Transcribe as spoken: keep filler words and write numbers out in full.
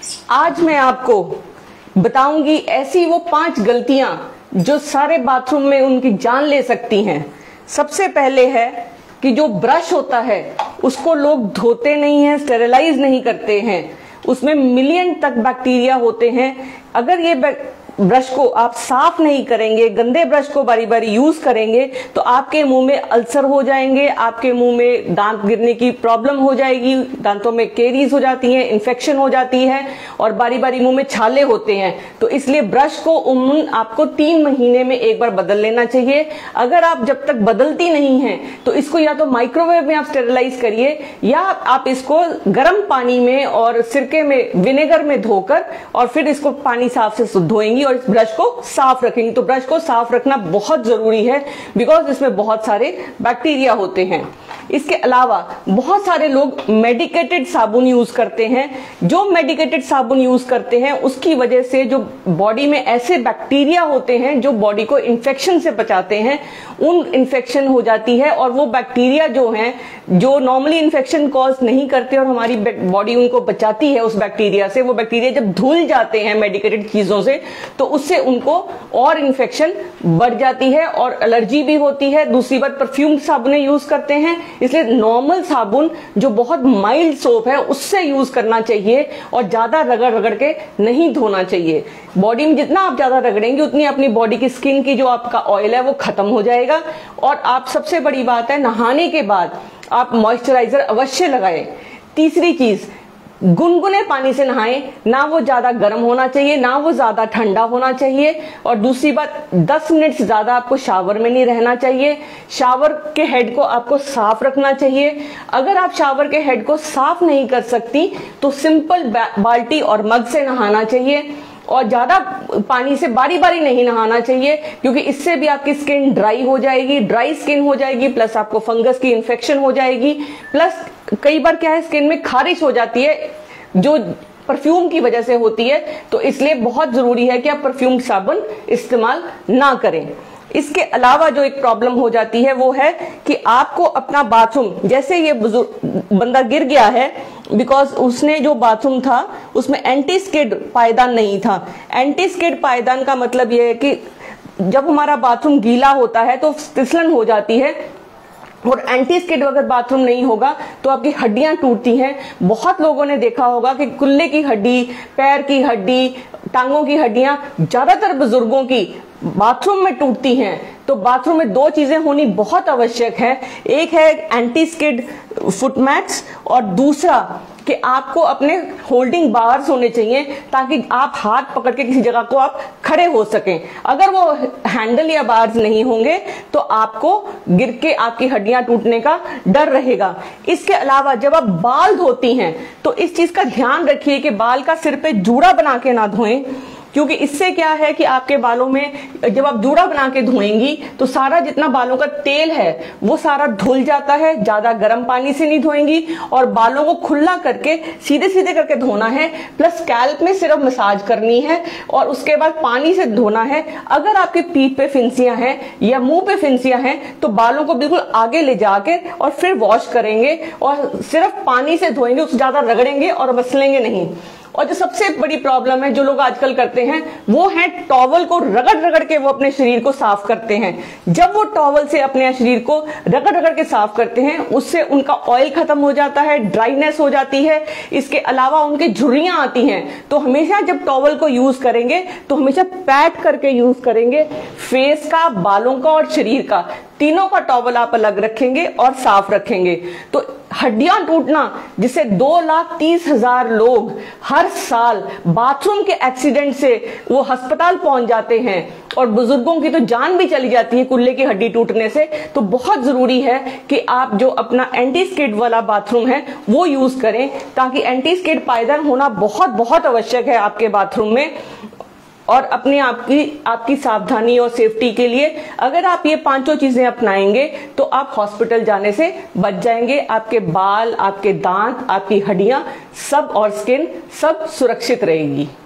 आज मैं आपको बताऊंगी ऐसी वो पांच गलतियां जो सारे बाथरूम में उनकी जान ले सकती हैं। सबसे पहले है कि जो ब्रश होता है उसको लोग धोते नहीं हैं, स्टेरिलाइज नहीं करते हैं। उसमें मिलियन तक बैक्टीरिया होते हैं। अगर ये ब्रश को आप साफ नहीं करेंगे, गंदे ब्रश को बारी बारी यूज करेंगे तो आपके मुंह में अल्सर हो जाएंगे, आपके मुंह में दांत गिरने की प्रॉब्लम हो जाएगी, दांतों में केरीज हो जाती है, इन्फेक्शन हो जाती है और बारी बारी मुंह में छाले होते हैं। तो इसलिए ब्रश को उम्मन आपको तीन महीने में एक बार बदल लेना चाहिए। अगर आप जब तक बदलती नहीं हैं तो इसको या तो माइक्रोवेव में आप स्टेरिलाइज करिए या आप इसको गर्म पानी में और सिरके में, विनेगर में धोकर और फिर इसको पानी साफ से धोएंगी और इस ब्रश को साफ रखेंगे। तो ब्रश को साफ रखना बहुत जरूरी है बिकॉज इसमें बहुत सारे बैक्टीरिया होते हैं। इसके अलावा बहुत सारे लोग मेडिकेटेड साबुन यूज करते हैं। जो मेडिकेटेड साबुन यूज करते हैं उसकी वजह से जो बॉडी में ऐसे बैक्टीरिया होते हैं जो बॉडी को इन्फेक्शन से बचाते हैं, उन इन्फेक्शन हो जाती है और वो बैक्टीरिया जो हैं जो नॉर्मली इन्फेक्शन कॉज नहीं करते और हमारी बॉडी उनको बचाती है उस बैक्टीरिया से, वो बैक्टीरिया जब धुल जाते हैं मेडिकेटेड चीजों से तो उससे उनको और इन्फेक्शन बढ़ जाती है और एलर्जी भी होती है। दूसरी बात, परफ्यूम साबुनें यूज करते हैं, इसलिए नॉर्मल साबुन जो बहुत माइल्ड सोप है उससे यूज करना चाहिए और ज्यादा रगड़ रगड़ के नहीं धोना चाहिए। बॉडी में जितना आप ज्यादा रगड़ेंगे उतनी अपनी बॉडी की स्किन की जो आपका ऑयल है वो खत्म हो जाएगा। और आप, सबसे बड़ी बात है, नहाने के बाद आप मॉइस्चराइजर अवश्य लगाएं। तीसरी चीज, गुनगुने पानी से नहाएं, ना वो ज्यादा गर्म होना चाहिए ना वो ज्यादा ठंडा होना चाहिए। और दूसरी बात, दस मिनट से ज्यादा आपको शावर में नहीं रहना चाहिए। शावर के हेड को आपको साफ रखना चाहिए। अगर आप शावर के हेड को साफ नहीं कर सकती तो सिंपल बाल्टी और मग से नहाना चाहिए और ज्यादा पानी से बारी बारी नहीं नहाना चाहिए क्योंकि इससे भी आपकी स्किन ड्राई हो जाएगी, ड्राई स्किन हो जाएगी, प्लस आपको फंगस की इन्फेक्शन हो जाएगी, प्लस कई बार क्या है स्किन में खारिश हो जाती है जो परफ्यूम की वजह से होती है। तो इसलिए बहुत जरूरी है कि आप परफ्यूम साबुन इस्तेमाल ना करें। इसके अलावा जो एक प्रॉब्लम हो जाती है वो है कि आपको अपना बाथरूम, जैसे ये बंदा गिर गया है बिकॉज उसने जो बाथरूम था उसमें एंटी स्किड पायदान नहीं था। एंटी स्किड पायदान का मतलब ये है कि जब हमारा बाथरूम गीला होता है तो फिसलन हो जाती है और एंटी स्किड अगर बाथरूम नहीं होगा तो आपकी हड्डियां टूटती हैं। बहुत लोगों ने देखा होगा कि कुल्ले की हड्डी, पैर की हड्डी, टांगों की हड्डियां ज्यादातर बुजुर्गों की बाथरूम में टूटती हैं। तो बाथरूम में दो चीजें होनी बहुत आवश्यक है। एक है एंटी स्किड फुट मैट्स और दूसरा कि आपको अपने होल्डिंग बार्स होने चाहिए ताकि आप हाथ पकड़ के किसी जगह को आप खड़े हो सकें। अगर वो हैंडल या बार्स नहीं होंगे तो आपको गिर के आपकी हड्डियां टूटने का डर रहेगा। इसके अलावा जब आप बाल धोती हैं तो इस चीज का ध्यान रखिए कि बाल का सिर पे जूड़ा बना के ना धोएं क्योंकि इससे क्या है कि आपके बालों में जब आप जूड़ा बना के धोएंगी तो सारा जितना बालों का तेल है वो सारा धुल जाता है। ज्यादा गर्म पानी से नहीं धोएंगी और बालों को खुला करके सीधे सीधे करके धोना है, प्लस स्कैल्प में सिर्फ मसाज करनी है और उसके बाद पानी से धोना है। अगर आपके पीठ पे फिंसियां हैं या मुंह पे फिंसियां हैं तो बालों को बिल्कुल आगे ले जाके और फिर वॉश करेंगे और सिर्फ पानी से धोएंगे, उससे ज्यादा रगड़ेंगे और मसलेंगे नहीं। और जो सबसे बड़ी प्रॉब्लम है जो लोग आजकल करते हैं वो है टॉवल को रगड़ रगड़ के वो अपने शरीर को साफ करते हैं। जब वो टॉवल से अपने शरीर को रगड़ रगड़ के साफ करते हैं उससे उनका ऑयल खत्म हो जाता है, ड्राइनेस हो जाती है। इसके अलावा उनके झुर्रियां आती हैं। तो हमेशा जब टॉवल को यूज करेंगे तो हमेशा पैट करके यूज करेंगे। फेस का, बालों का और शरीर का, तीनों का टॉवल आप अलग रखेंगे और साफ रखेंगे। तो हड्डियां टूटना, जिससे दो लाख तीस हजार लोग हर साल बाथरूम के एक्सीडेंट से वो अस्पताल पहुंच जाते हैं और बुजुर्गों की तो जान भी चली जाती है कुल्ले की हड्डी टूटने से। तो बहुत जरूरी है कि आप जो अपना एंटी स्किड वाला बाथरूम है वो यूज करें ताकि एंटी स्किड पायदान होना बहुत बहुत आवश्यक है आपके बाथरूम में। और अपने आपकी आपकी सावधानी और सेफ्टी के लिए अगर आप ये पांचों चीजें अपनाएंगे तो आप हॉस्पिटल जाने से बच जाएंगे। आपके बाल, आपके दांत, आपकी हड्डियां सब और स्किन सब सुरक्षित रहेगी।